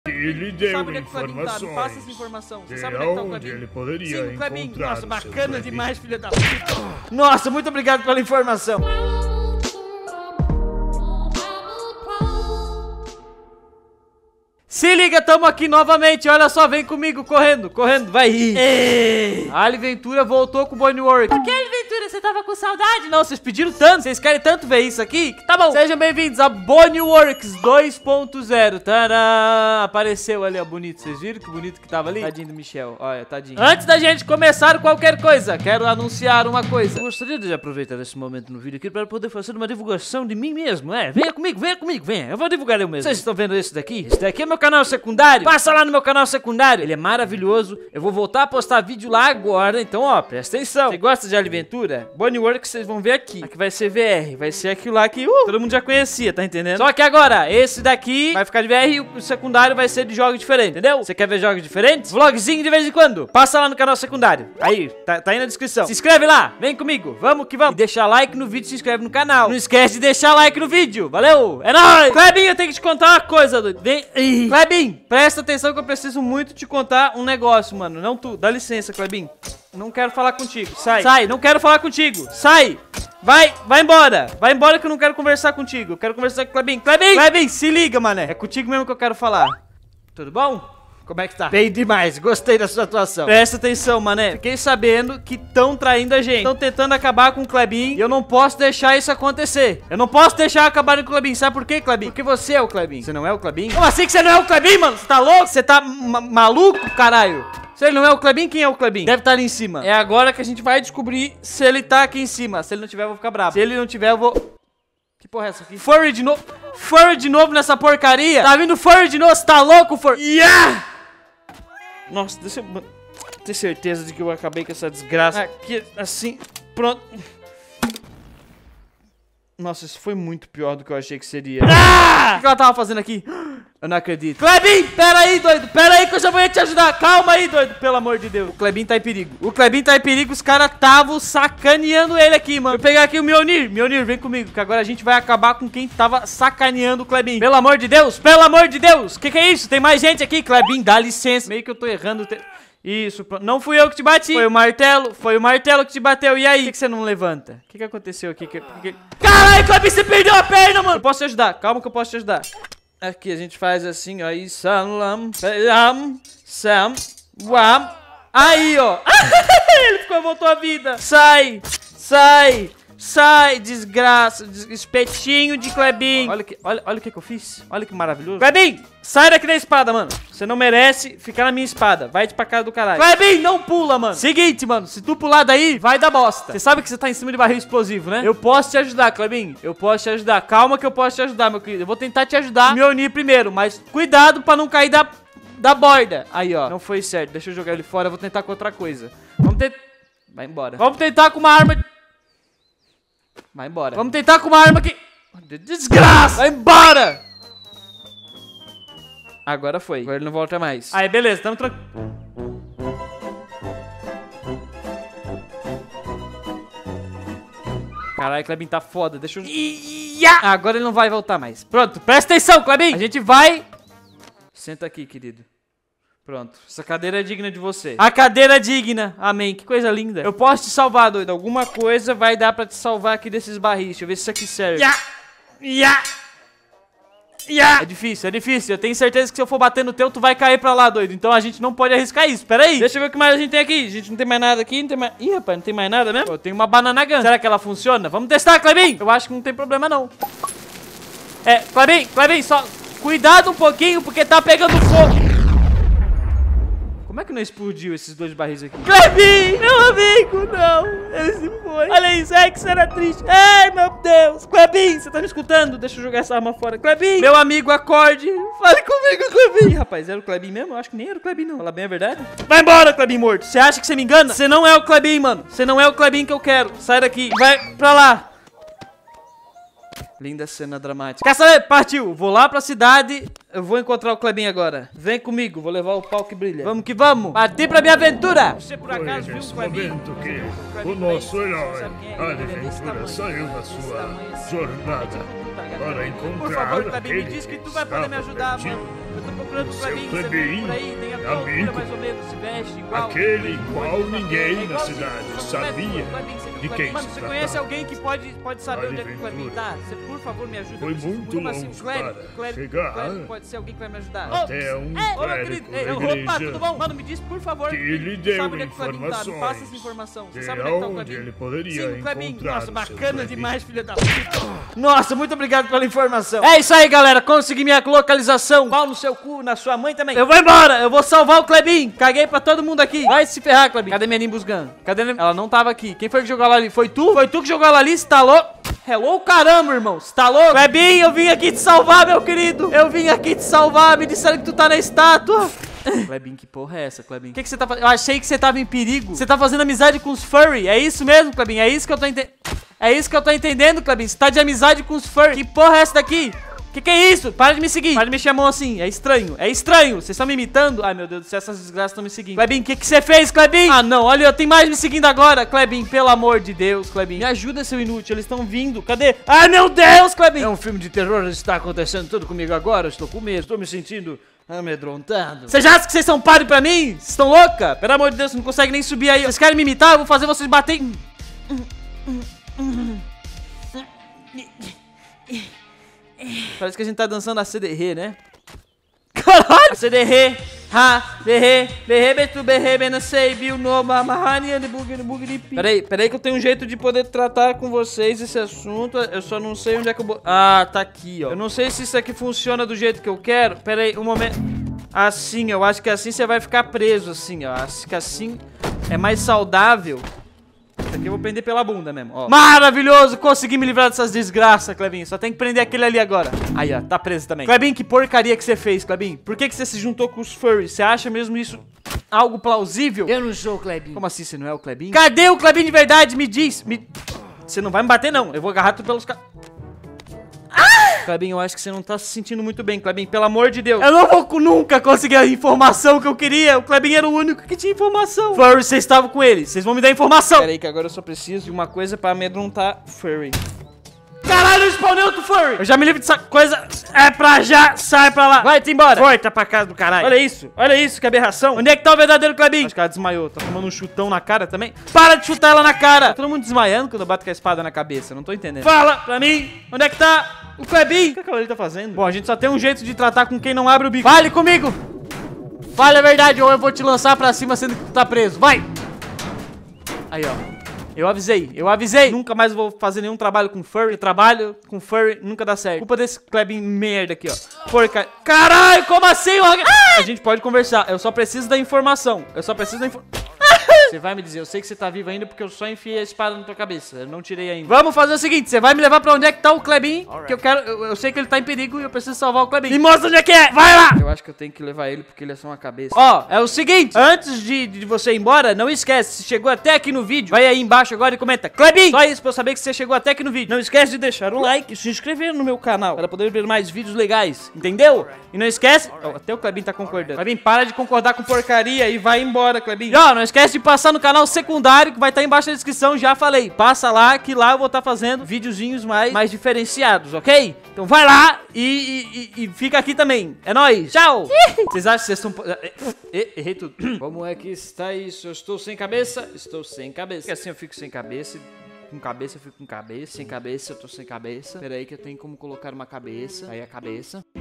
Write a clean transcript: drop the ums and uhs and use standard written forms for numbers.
Ele deu Sabe onde é que o Clebinho tá? Me passa essa informação. Você sabe onde é que tá o Clebinho? Ele poderia Sim, o Clebinho. encontrar Nossa, o bacana seu demais, filha da puta. Nossa, muito obrigado pela informação. Se liga, tamo aqui novamente, olha só, vem comigo, correndo, vai rir. A Ali Ventura voltou com o Bonnie Works. Por que, Ali Ventura, você tava com saudade? Não, vocês pediram tanto, vocês querem tanto ver isso aqui? Que tá bom. Sejam bem-vindos a Bonnie Works 2.0. Tadã! Apareceu ali, ó, bonito, vocês viram que bonito que tava ali? Tadinho do Michel, olha, tadinho. Antes da gente começar qualquer coisa, quero anunciar uma coisa. Eu gostaria de aproveitar esse momento no vídeo aqui para poder fazer uma divulgação de mim mesmo, venha comigo, venha. Eu vou divulgar eu mesmo. Vocês estão vendo esse daqui? Esse daqui é meu canal secundário, passa lá no meu canal secundário, ele é maravilhoso, eu vou voltar a postar vídeo lá agora, então ó, presta atenção. Você gosta de Aventura? Bonnie Works, vocês vão ver aqui, aqui vai ser VR, vai ser aquilo lá que todo mundo já conhecia, tá entendendo? Só que agora, esse daqui vai ficar de VR e o secundário vai ser de jogos diferentes, entendeu? Você quer ver jogos diferentes? Vlogzinho de vez em quando, passa lá no canal secundário, aí, tá aí na descrição, se inscreve lá, vem comigo, vamos que vamos, e deixa like no vídeo, se inscreve no canal, não esquece de deixar like no vídeo, valeu, é nóis! Clebinho, eu tenho que te contar uma coisa, doido, vem, Clebinho, presta atenção que eu preciso muito te contar um negócio, mano. Não tu. Dá licença, Clebinho. Não quero falar contigo. Sai. Sai. Não quero falar contigo. Sai. Vai embora. Vai embora que eu não quero conversar contigo. Eu quero conversar com o Clebinho. Clebinho, se liga, mané. É contigo mesmo que eu quero falar. Tudo bom? Como é que tá? Bem demais, gostei da sua atuação. Presta atenção, mané. Fiquei sabendo que estão traindo a gente. Estão tentando acabar com o Clebinho. E eu não posso deixar isso acontecer. Eu não posso deixar acabar com o Clebinho. Sabe por quê, Clebinho? Porque você é o Clebinho. Você não é o Clebinho? Como assim que você não é o Clebinho, mano? Você tá louco? Você tá maluco, caralho? Se ele não é o Clebinho, quem é o Clebinho? Deve estar ali em cima. É agora que a gente vai descobrir se ele tá aqui em cima. Se ele não tiver, eu vou ficar bravo. Se ele não tiver, eu vou... Que porra é essa aqui? Furry de novo. Furry de novo nessa porcaria. Tá vindo Furry de novo? Você tá louco, Furry? Yeah! Nossa, deixa eu ter certeza de que eu acabei com essa desgraça. Aqui, assim, pronto. Nossa, isso foi muito pior do que eu achei que seria. O que ela tava fazendo aqui? Eu não acredito. Clebinho, pera aí, doido. Pera aí que eu já vou te ajudar. Calma aí, doido. Pelo amor de Deus. O Clebinho tá em perigo. O Clebinho tá em perigo. Os caras estavam sacaneando ele aqui, mano. Vou pegar aqui o Mjolnir. Mjolnir, vem comigo. Que agora a gente vai acabar com quem tava sacaneando o Clebinho. Pelo amor de Deus. Pelo amor de Deus. Que é isso? Tem mais gente aqui. Clebinho, dá licença. Meio que eu tô errando. Isso, não fui eu que te bati. Foi o martelo que te bateu. E aí? Por que você não levanta? O que aconteceu aqui? Caralho, Clebinho, você perdeu a perna, mano. Eu posso te ajudar. Calma que eu posso te ajudar. Aqui a gente faz assim, ó. Aí, ó. Ele voltou a vida. Sai. Sai, desgraça, espetinho de Clebinho. Olha o que eu fiz. Olha que maravilhoso. Clebinho, sai daqui da espada, mano. Você não merece ficar na minha espada. Vai pra casa do caralho. Clebinho, não pula, mano. Seguinte, mano, se tu pular daí, vai dar bosta. Você sabe que você tá em cima de barril explosivo, né? Eu posso te ajudar, Clebinho. Eu posso te ajudar. Calma que eu posso te ajudar, meu querido. Eu vou tentar te ajudar, me unir primeiro, mas cuidado pra não cair da borda. Aí, ó. Não foi certo. Deixa eu jogar ele fora. Eu vou tentar com outra coisa. Vamos tentar... Vai embora. Vamos tentar com uma arma... Vai embora. Vamos tentar com uma arma que... Desgraça! Vai embora! Agora foi. Agora ele não volta mais. Aí, beleza. Tamo tranquilo. Caralho, Clebinho tá foda. Deixa eu... Agora ele não vai voltar mais. Pronto. Presta atenção, Clebinho. A gente vai... Senta aqui, querido. Pronto, essa cadeira é digna de você. A cadeira é digna, amém, que coisa linda. Eu posso te salvar, doido, alguma coisa vai dar pra te salvar aqui desses barris. Deixa eu ver se isso aqui serve. É difícil, eu tenho certeza que se eu for bater no teu, tu vai cair pra lá, doido. Então a gente não pode arriscar isso, pera aí. Deixa eu ver o que mais a gente tem aqui. A gente não tem mais nada aqui, não tem mais... Ih, rapaz, não tem mais nada mesmo? Eu tenho uma banana gun. Será que ela funciona? Vamos testar, Clebinho. Eu acho que não tem problema, não. Clebinho, só cuidado um pouquinho, porque tá pegando fogo. Como é que não explodiu esses dois barris aqui? Clebinho, meu amigo, não. Ele se foi. Olha isso, que cena triste. Ai, meu Deus. Clebinho, você tá me escutando? Deixa eu jogar essa arma fora. Clebinho, meu amigo, acorde. Fale comigo, Clebinho. Ih, rapaz, era o Clebinho mesmo? Eu acho que nem era o Clebinho, não. Fala bem a verdade. Vai embora, Clebinho morto. Você acha que você me engana? Você não é o Clebinho, mano. Você não é o Clebinho que eu quero. Sai daqui. Vai pra lá. Linda cena dramática. Quer saber? Partiu. Vou lá pra cidade. Eu vou encontrar o Clebinho agora. Vem comigo. Vou levar o pau que brilha. Vamos que vamos. Partir pra minha aventura. Você por acaso viu o Clebinho? Que o nosso herói, Ali Ventura, saiu na sua jornada para encontrar... Por favor, Clebinho, me diz que tu vai poder me ajudar, mano. Eu tô procurando o Klebin. Você Klebin, por aí, tem a tua altura amigo. mais ou menos, se veste igual. Aquele qual ninguém na igualzinho. cidade Então, sabia Klebin, você viu o de Klebin? quem Mano, se você conhece tratava. alguém que pode saber onde é que o Klebin Ventura. tá? Você, por favor, me ajuda. Foi eu preciso muito como assim, longe o Klebin, para o Klebin, chegar o Klebin pode ser alguém que vai me ajudar. até um Ô, meu clérigo querido, da opa, igreja tudo bom? Mano, me diz, por favor, que lhe tu deu sabe onde é que o Klebin tá? Me passa essa informações informação. Você de sabe onde é que tá o onde Klebin? ele poderia Sim, o Klebin. encontrar Nossa, o seu bacana Klebin. demais, filha da puta. Nossa, muito obrigado pela informação. É isso aí, galera. Consegui minha localização. Pau no seu cu, na sua mãe também. Eu vou embora. Eu vou salvar o Klebin. Caguei pra todo mundo aqui. Vai se ferrar, Klebin. Cadê minha Nimbus Gun? Cadê minha... Ela não tava aqui. Quem foi que jogou ela ali? Foi tu? Foi tu que jogou ela ali? Você tá louco? Hello, caramba, irmão. Você tá louco? Klebin, eu vim aqui te salvar, meu querido. Eu vim aqui te salvar. Me disseram que tu tá na estátua. Klebin, que porra é essa, Klebin? O que você tá fazendo? Eu achei que você tava em perigo. Você tá fazendo amizade com os furry. É isso mesmo, Klebin? É isso que eu tô entendendo. É isso que eu tô entendendo, Klebin. Você tá de amizade com os furry. Que porra é essa daqui? Que é isso? Para de me seguir. Para de mexer a mão assim. É estranho. É estranho. Vocês estão me imitando? Ai, meu Deus do céu. Essas desgraças estão me seguindo. Klebin, o que você fez, Klebin? Ah, não. Olha, tem mais me seguindo agora. Klebin, pelo amor de Deus, Klebin. Me ajuda, seu inútil. Eles estão vindo. Cadê? Ai, meu Deus, Klebin. É um filme de terror. Está acontecendo tudo comigo agora. Eu estou com medo. Estou me sentindo amedrontado. Vocês acham que vocês são páreo pra mim? Vocês estão louca? Pelo amor de Deus, não consegue nem subir aí. Vocês querem me imitar? Eu vou fazer vocês baterem. Parece que a gente tá dançando a CDR, né? Caralho! A CDR, ha, berre, betu, berre, não sei, viu, no, mamahani, Peraí que eu tenho um jeito de poder tratar com vocês esse assunto, eu só não sei onde é que eu vou... Ah, tá aqui, ó. Eu não sei se isso aqui funciona do jeito que eu quero. Peraí, um momento. Assim, eu acho que assim você vai ficar preso, assim, ó. Acho que assim é mais saudável. Isso aqui eu vou prender pela bunda mesmo, ó. Maravilhoso! Consegui me livrar dessas desgraças, Klebin. Só tem que prender aquele ali agora. Aí, ó, tá preso também. Klebin, que porcaria que você fez, Klebin? Por que você se juntou com os furries? Você acha mesmo isso algo plausível? Eu não sou o Klebin. Como assim, você não é o Klebin? Cadê o Klebin de verdade? Me diz. Você não vai me bater, não. Eu vou agarrar tu pelos Klebin, eu acho que você não tá se sentindo muito bem, Klebin. Pelo amor de Deus. Eu não vou nunca conseguir a informação que eu queria. O Klebin era o único que tinha informação. Furry, vocês estavam com ele. Vocês vão me dar informação. Pera aí que agora eu só preciso de uma coisa pra amedrontar Furry. Caralho, eu spawnei outro Furry. Eu já me livro dessa coisa. É pra já. Sai pra lá. Vai-te embora. Volta pra casa do caralho. Olha isso, que aberração. Onde é que tá o verdadeiro Klebin? Acho que ela desmaiou. Tá tomando um chutão na cara também. Para de chutar ela na cara. Tá todo mundo desmaiando quando eu bato com a espada na cabeça. Não tô entendendo. Fala pra mim. Onde é que tá o Klebin? O que aquela ali tá fazendo? Bom, a gente só tem um jeito de tratar com quem não abre o bico. Fale comigo. Fale a verdade ou eu vou te lançar pra cima sendo que tu tá preso. Vai. Aí, ó. Eu avisei. Nunca mais vou fazer nenhum trabalho com furry. Trabalho com furry nunca dá certo. Culpa desse Klebin merda aqui, ó. Porca. Caralho, como assim? A gente pode conversar. Eu só preciso da informação. Você vai me dizer, eu sei que você tá vivo ainda porque eu só enfiei a espada na tua cabeça. Eu não tirei ainda. Vamos fazer o seguinte, você vai me levar pra onde é que tá o Klebin? Que eu quero, eu sei que ele tá em perigo e eu preciso salvar o Klebin. Me mostra onde é que é, vai lá! Eu acho que eu tenho que levar ele porque ele é só uma cabeça. Ó, é o seguinte, antes de você ir embora, não esquece, se chegou até aqui no vídeo, vai aí embaixo agora e comenta, Klebin! Só isso pra eu saber que você chegou até aqui no vídeo. Não esquece de deixar o like e se inscrever no meu canal para poder ver mais vídeos legais, entendeu? E não esquece, até o Klebin tá concordando. Klebin, para de concordar com porcaria e vai embora, Klebin. E ó, não esquece de passar no canal secundário que vai estar embaixo na descrição, já falei. Passa lá que lá eu vou estar fazendo videozinhos mais diferenciados, ok? Então vai lá e fica aqui também. É nóis, tchau! Vocês acham que vocês estão... Errei tudo. Como é que está isso? Eu estou sem cabeça? Estou sem cabeça. Porque assim eu fico sem cabeça com cabeça eu fico com cabeça. Sem cabeça eu tô sem cabeça. Pera aí que eu tenho como colocar uma cabeça. Aí a cabeça.